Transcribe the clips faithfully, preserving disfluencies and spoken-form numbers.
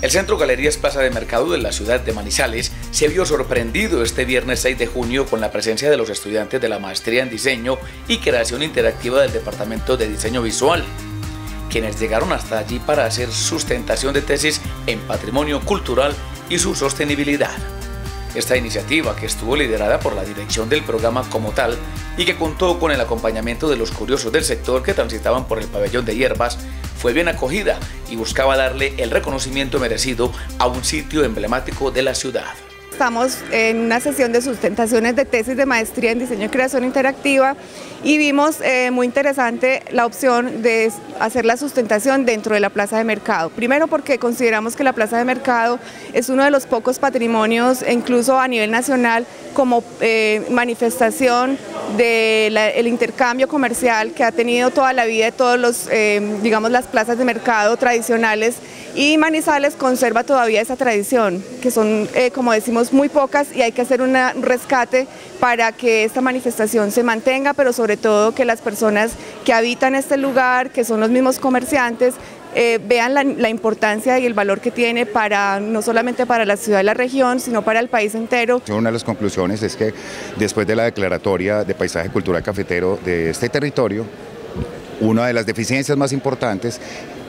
El Centro Galerías Plaza de Mercado de la ciudad de Manizales se vio sorprendido este viernes seis de junio con la presencia de los estudiantes de la Maestría en Diseño y Creación Interactiva del Departamento de Diseño Visual, quienes llegaron hasta allí para hacer sustentación de tesis en patrimonio cultural y su sostenibilidad. Esta iniciativa, que estuvo liderada por la dirección del programa como tal y que contó con el acompañamiento de los curiosos del sector que transitaban por el pabellón de hierbas, fue bien acogida y buscaba darle el reconocimiento merecido a un sitio emblemático de la ciudad. Estamos en una sesión de sustentaciones de tesis de maestría en diseño y creación interactiva y vimos eh, muy interesante la opción de hacer la sustentación dentro de la plaza de mercado. Primero porque consideramos que la plaza de mercado es uno de los pocos patrimonios, incluso a nivel nacional, como eh, manifestación del intercambio comercial que ha tenido toda la vida de todos los, eh, digamos, las plazas de mercado tradicionales, y Manizales conserva todavía esa tradición, que son, eh, como decimos, muy pocas, y hay que hacer una, un rescate para que esta manifestación se mantenga, pero sobre todo que las personas que habitan este lugar, que son los mismos comerciantes, eh, vean la, la importancia y el valor que tiene para no solamente para la ciudad y la región, sino para el país entero. Una de las conclusiones es que después de la declaratoria de paisaje cultural cafetero de este territorio, una de las deficiencias más importantes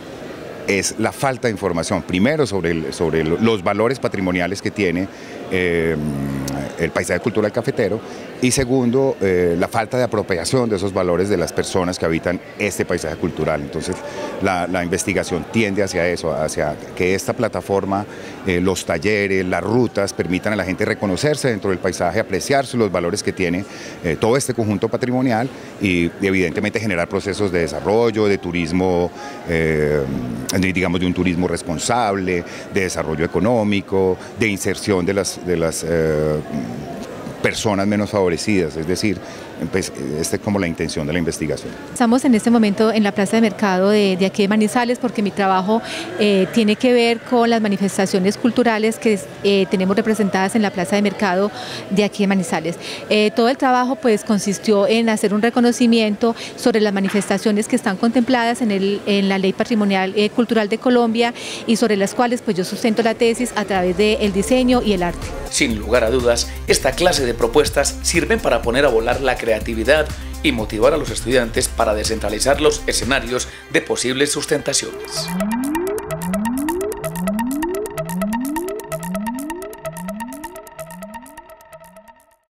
es la falta de información, primero sobre, el, sobre los valores patrimoniales que tiene eh, el paisaje cultural cafetero, y segundo, eh, la falta de apropiación de esos valores de las personas que habitan este paisaje cultural. Entonces la, la investigación tiende hacia eso, hacia que esta plataforma, eh, los talleres, las rutas permitan a la gente reconocerse dentro del paisaje, apreciarse los valores que tiene eh, todo este conjunto patrimonial y, y evidentemente generar procesos de desarrollo, de turismo, eh, digamos de un turismo responsable, de desarrollo económico, de inserción de las, de las eh, personas menos favorecidas, es decir, pues, esta es como la intención de la investigación. Estamos en este momento en la plaza de mercado de, de aquí de Manizales porque mi trabajo eh, tiene que ver con las manifestaciones culturales que eh, tenemos representadas en la plaza de mercado de aquí de Manizales. Eh, todo el trabajo pues consistió en hacer un reconocimiento sobre las manifestaciones que están contempladas en, el, en la Ley Patrimonial eh, Cultural de Colombia y sobre las cuales pues yo sustento la tesis a través del diseño y el arte. Sin lugar a dudas, esta clase de propuestas sirven para poner a volar la creatividad y motivar a los estudiantes para descentralizar los escenarios de posibles sustentaciones.